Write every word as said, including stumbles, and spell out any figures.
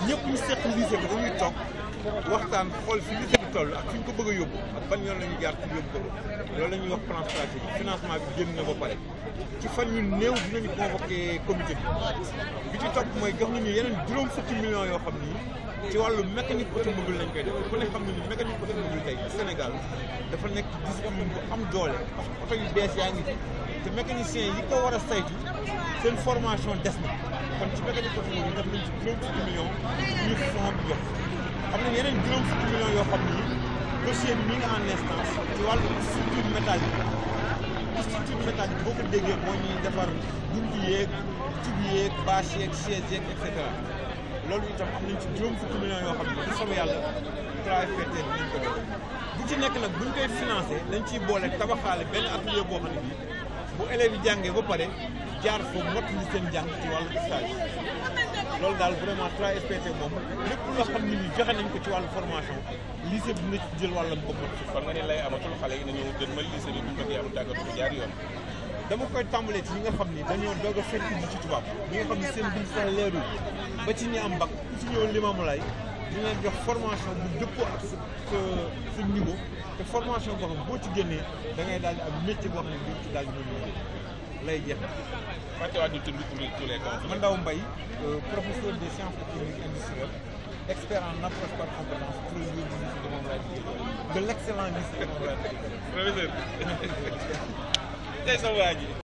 ñëpp ñu seq lycée bi dañuy toog waxtaan xool fi lycée bi toll ak fi ñu ko bëgg a yóbbu ak ban yoon la ñuy jaar ci yóbbu ko loolu la ñuy wax plan stratégique financement bi génn na ba pare ci fan yu néew dinañu convoqué comité bi bi ci topp mooy jox nañu yeneen juróom fukki millions yoo xam ni ci wàllu mécanique automobile lañ koy def ku ne xam ne ni mécanique automobile tey ci Sénégal dafa nekk discipline bu am doole parce que oto yu bees yaa ngi fi te mécanicien yi ko war a saytu seen formation des na kon ci mécanique automobile def nañ ci juróom fukki millions ñu fond bi jox am na yeneen juróom fukki millions yoo xam ni dossier bi mi ngi en instance ci wàllu structure métallique structure métallique boo ko déggee moo ñuy defar buntu yeeg tube yeeg bâche yeeg chaise yeeg et cetera loolu itam am nañ ci juróom fukki millions yoo xam ne bu soobee yàlla trois F P T dinañ ko def bu ci nekk nag buñ koy financé dañ ciy boole tabaxaale benn atelier boo xam ne bii bu élèves yi jàngee ba pare jaar fa mottali seen jàng ci wàllu stage loolu daal vraiment trois F P T moom lépp loo xam ne ni joxe nañ ko ci wàllu formation lycée bi dina ci jël wàllam ba mot. kon nga ne lay amatul xale yi dañoo gën ma lycée bi bu ñu bëggee am tàggatu bu jaar yoon. dama koy tàmbalee ci ñi nga xam ni dañoo doog a fekk ji ci tubaab ñi nga xam ni seen biir sax leerul ba ci ñi am bac ku ci ñëw Limamoulaye dina leen jox formation bu dëppoo ak sa sa niveau te formation boo xam boo ci génnee da ngay daal di am métier boo xam ne bii ci daal di mën lay jeex. fàttewaat ñu tudd tous les cas. Mandaw Mbaye professeur des sciences économiques industrielles expert en approche par compétence pour le lycée de Limamoulaye de l'excellent lycée de Limamoulaye. professeur tey sa waa ji